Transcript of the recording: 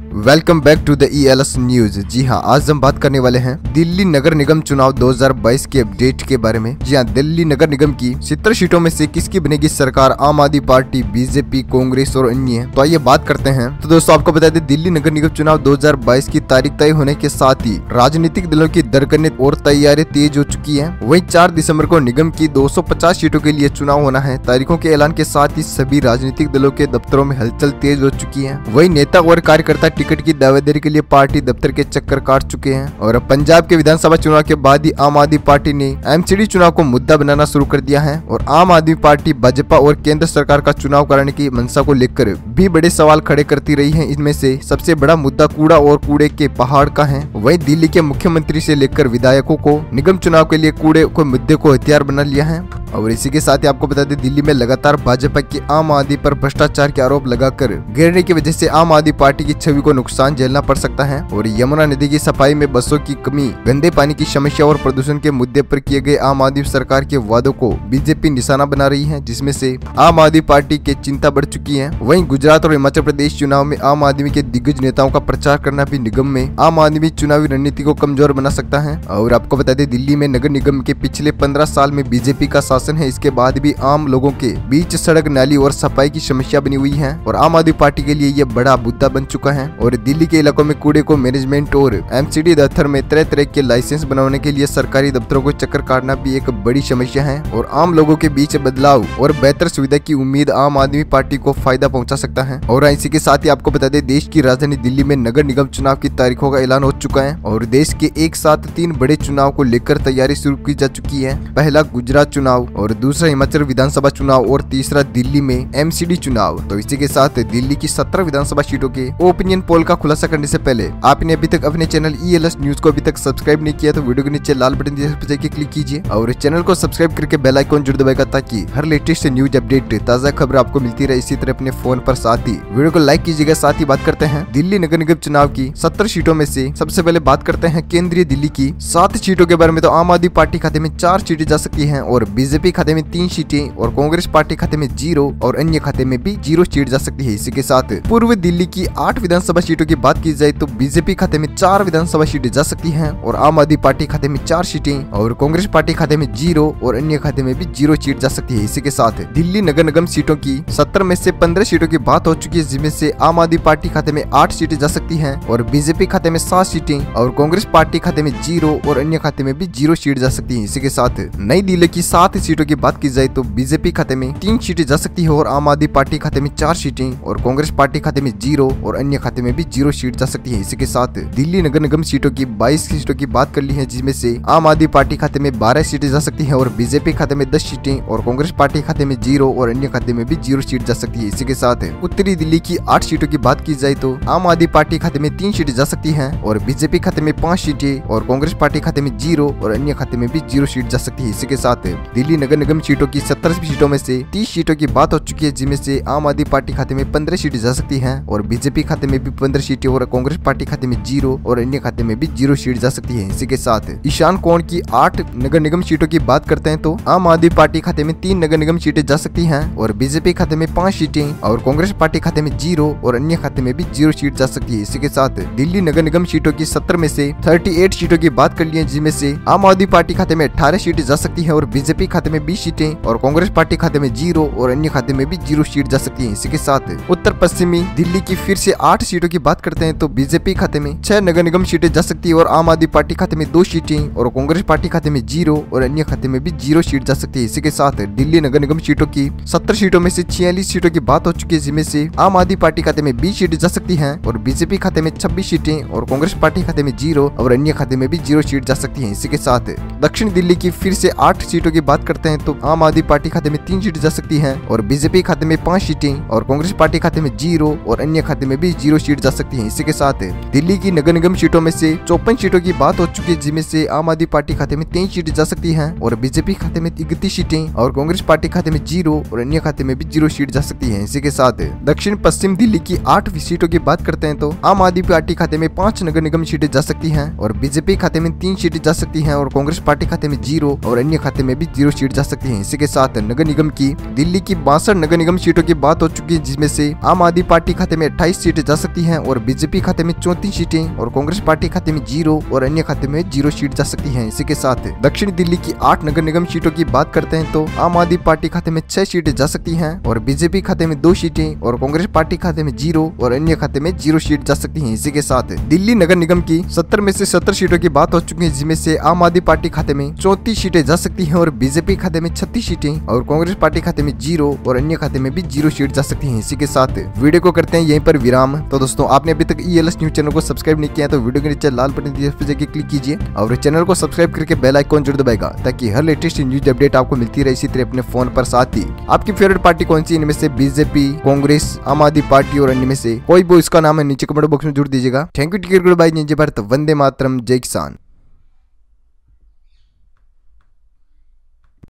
Welcome back to the ELS news. जी हां, आज हम बात करने वाले हैं दिल्ली नगर निगम चुनाव 2022 के अपडेट के बारे में। जी हां, दिल्ली नगर निगम की 70 सीटों में से किसकी बनेगी सरकार? आम आदमी पार्टी, बीजेपी, कांग्रेस और अन्य। तो आइए बात करते हैं। तो दोस्तों, आपको बता दें, दिल्ली नगर निगम चुनाव 2022 की तारीख तय होने के साथ ही राजनीतिक दलों की दरगने और तैयारी तेज हो चुकी है। वहीं 4 दिसंबर को निगम की 250 सीटों के लिए चुनाव होना है। तारीखों के ऐलान के साथ ही सभी राजनीतिक दलों के दफ्तरों में हलचल तेज हो चुकी है। वही नेता और कार्यकर्ता टिकट की दावेदारी के लिए पार्टी दफ्तर के चक्कर काट चुके हैं। और अब पंजाब के विधानसभा चुनाव के बाद ही आम आदमी पार्टी ने MCD चुनाव को मुद्दा बनाना शुरू कर दिया है। और आम आदमी पार्टी भाजपा और केंद्र सरकार का चुनाव कराने की मंशा को लेकर भी बड़े सवाल खड़े करती रही है। इनमें से सबसे बड़ा मुद्दा कूड़ा और कूड़े के पहाड़ का है। वहीं दिल्ली के मुख्यमंत्री से लेकर विधायकों को निगम चुनाव के लिए कूड़े को मुद्दे को हथियार बना लिया है। और इसी के साथ ही आपको बता दें, दिल्ली में लगातार भाजपा की आम आदमी पर भ्रष्टाचार के आरोप लगाकर घेरने की वजह से आम आदमी पार्टी की छवि को नुकसान झेलना पड़ सकता है। और यमुना नदी की सफाई में बसों की कमी, गंदे पानी की समस्या और प्रदूषण के मुद्दे पर किए गए आम आदमी सरकार के वादों को बीजेपी निशाना बना रही है, जिसमें से आम आदमी पार्टी की चिंता बढ़ चुकी है। वहीं गुजरात और हिमाचल प्रदेश चुनाव में आम आदमी के दिग्गज नेताओं का प्रचार करना भी निगम में आम आदमी चुनावी रणनीति को कमजोर बना सकता है। और आपको बता दें, दिल्ली में नगर निगम के पिछले 15 साल में बीजेपी का शासन है। इसके बाद भी आम लोगों के बीच सड़क, नाली और सफाई की समस्या बनी हुई है। और आम आदमी पार्टी के लिए यह बड़ा मुद्दा बन चुका है। और दिल्ली के इलाकों में कूड़े को मैनेजमेंट और MCD दफ्तर में तरह तरह के लाइसेंस बनाने के लिए सरकारी दफ्तरों को चक्कर काटना भी एक बड़ी समस्या है। और आम लोगों के बीच बदलाव और बेहतर सुविधा की उम्मीद आम आदमी पार्टी को फायदा पहुंचा सकता है। और इसी के साथ ही आपको बता दें, देश की राजधानी दिल्ली में नगर निगम चुनाव की तारीखों का ऐलान हो चुका है। और देश के एक साथ 3 बड़े चुनाव को लेकर तैयारी शुरू की जा चुकी है। पहला गुजरात चुनाव, और दूसरा हिमाचल विधानसभा चुनाव, और तीसरा दिल्ली में MCD चुनाव। तो इसी के साथ दिल्ली की 17 विधानसभा सीटों के ओपिनियन पोल का खुलासा करने से पहले आपने अभी तक अपने चैनल ELS न्यूज को अभी तक सब्सक्राइब नहीं किया तो वीडियो के नीचे लाल बटन दिए क्लिक कीजिए और चैनल को सब्सक्राइब करके बेल आइकन जरूर दबाएगा, ताकि हर लेटेस्ट न्यूज अपडेट, ताजा खबर आपको मिलती रहे। इसी तरह अपने फोन पर साथ ही वीडियो को लाइक कीजिएगा। साथ ही बात करते हैं दिल्ली नगर निगम चुनाव की 70 सीटों में से। सबसे पहले बात करते हैं केंद्रीय दिल्ली की 7 सीटों के बारे में। तो आम आदमी पार्टी खाते में 4 सीटें जा सकती है, और बीजेपी खाते में 3 सीटें, और कांग्रेस पार्टी खाते में 0, और अन्य खाते में भी 0 सीट जा सकती है। इसी के साथ पूर्व दिल्ली की 8 विधानसभा सीटों की बात की जाए तो बीजेपी खाते में 4 विधानसभा सीटें जा सकती हैं, और आम आदमी पार्टी खाते में 4 सीटें, और कांग्रेस पार्टी खाते में 0, और अन्य खाते में भी 0 सीट जा सकती है। इसी के साथ दिल्ली नगर निगम सीटों की 70 में से 15 सीटों की बात हो चुकी है, जिसमें से आम आदमी पार्टी खाते में 8 सीटें जा सकती हैं, और बीजेपी खाते में 7 सीटें, और कांग्रेस पार्टी खाते में 0, और अन्य खाते में भी 0 सीट जा सकती है। इसी के साथ नई दिल्ली की 7 सीटों की बात की जाए तो बीजेपी खाते में 3 सीटें जा सकती है, और आम आदमी पार्टी खाते में 4 सीटें, और कांग्रेस पार्टी खाते में 0, और अन्य खाते में भी 0 सीट जा सकती है। इसी के साथ दिल्ली नगर निगम सीटों की 22 सीटों की बात कर ली है, जिसमें से आम आदमी पार्टी खाते में 12 सीटें जा सकती है, और बीजेपी खाते में 10 सीटें, और कांग्रेस पार्टी खाते में 0, और अन्य खाते में भी 0 सीट जा सकती है। इसी के साथ उत्तरी दिल्ली की 8 सीटों की बात की जाए तो आम आदमी पार्टी खाते में 3 सीटें जा सकती है, और बीजेपी खाते में 5 सीटें, और कांग्रेस पार्टी खाते में 0, और अन्य खाते में भी 0 सीट जा सकती है। इसी के साथ दिल्ली नगर निगम सीटों की 70 सीटों में से 30 सीटों की बात हो चुकी है, जिनमें से आम आदमी पार्टी खाते में 15 सीटें जा सकती हैं, और बीजेपी खाते में भी 15 सीटें, और कांग्रेस पार्टी खाते में 0, और अन्य खाते में भी 0 सीट जा सकती है। इसी के साथ ईशान कोण की 8 नगर निगम सीटों की बात करते हैं तो आम आदमी पार्टी खाते में 3 नगर निगम सीटें जा सकती हैं, और बीजेपी खाते में 5 सीटें, और कांग्रेस पार्टी खाते में 0, और अन्य खाते में भी 0 सीट जा सकती है। इसी के साथ दिल्ली नगर निगम सीटों की 70 में से 38 सीटों की बात कर ली है, जिनमें से आम आदमी पार्टी खाते में 18 सीटें जा सकती है, और बीजेपी खाते में 20 सीटें, और कांग्रेस पार्टी खाते में 0, और अन्य खाते में भी 0 सीट जा सकती है। इसी के साथ उत्तर पश्चिमी दिल्ली की फिर से 8 सीटों की बात करते हैं तो बीजेपी खाते में 6 नगर निगम सीटें जा सकती है, और आम आदमी पार्टी खाते में 2 सीटें, और कांग्रेस पार्टी खाते में 0, और अन्य खाते में भी 0 सीट जा सकती है। इसी के साथ दिल्ली नगर निगम सीटों की 70 सीटों में से 46 सीटों की बात हो चुकी है, जिनमें से आम आदमी पार्टी खाते में 20 सीटें जा सकती हैं, और बीजेपी खाते में 26 सीटें, और कांग्रेस पार्टी खाते में 0, और अन्य खाते में भी 0 सीट जा सकती है। इसी के साथ दक्षिण दिल्ली की फिर से 8 सीटों की बात करते हैं तो आम आदमी पार्टी खाते में 3 सीटें जा सकती हैं, और बीजेपी खाते में 5 सीटें, और कांग्रेस पार्टी खाते में 0, और अन्य खाते में भी 0 सीट जा सकती है। इसी के साथ दिल्ली की नगर निगम सीटों में से 54 सीटों की बात हो चुकी है, जिनमें से आम आदमी पार्टी खाते में 23 सीटें जा सकती हैं, और बीजेपी खाते में 31 सीटें, और कांग्रेस पार्टी खाते में 0, और अन्य खाते में भी 0 सीट जा सकती है। इसी के साथ दक्षिण पश्चिम दिल्ली की 8 सीटों की बात करते हैं तो आम आदमी पार्टी खाते में 5 नगर निगम सीटें जा सकती हैं, और बीजेपी खाते में 3 सीटें जा सकती हैं, और कांग्रेस पार्टी खाते में 0, और अन्य खाते में भी 0 सीट जा सकती है। इसी के साथ नगर निगम की दिल्ली की 62 नगर निगम सीटों की बात हो चुकी है, जिसमें से आम आदमी पार्टी खाते में 28 सीटें जा सकती सकती हैं और बीजेपी खाते में 34 सीटें और कांग्रेस पार्टी खाते में 0 और अन्य खाते में 0 सीट जा सकती हैं। इसी के साथ दक्षिणी दिल्ली की 8 नगर निगम सीटों की बात करते हैं तो आम आदमी पार्टी खाते में 6 सीटें जा सकती हैं और बीजेपी खाते में 2 सीटें और कांग्रेस पार्टी खाते में 0 और अन्य खाते में 0 सीट जा सकती हैं। इसी के साथ दिल्ली नगर निगम की 70 में से 70 सीटों की बात हो चुकी है, जिसमें से आम आदमी पार्टी खाते में 34 सीटें जा सकती हैं और बीजेपी खाते में 36 सीटें और कांग्रेस पार्टी खाते में 0 और अन्य खाते में भी 0 सीट जा सकती हैं। इसी के साथ वीडियो को करते हैं यहीं पर विराम। तो दोस्तों, आपने अभी तक ELS न्यूज चैनल को सब्सक्राइब नहीं किया है तो वीडियो के नीचे लाल बटन दिए पर जाकर क्लिक कीजिए और चैनल को सब्सक्राइब करके बेल आइकॉन जरूर दबाएगा ताकि हर लेटेस्ट न्यूज अपडेट आपको मिलती रहे इसी तरह अपने फोन पर। साथ ही आपकी फेवरेट पार्टी कौन सी, इनमें से बीजेपी, कांग्रेस, आम आदमी पार्टी और अन्य में से कोई भी इसका नाम है नीचे कमेंट बॉक्स में जरूर दीजिएगा। Thank you. टिकट बाय भारत, वंदे मातरम, जय किसान।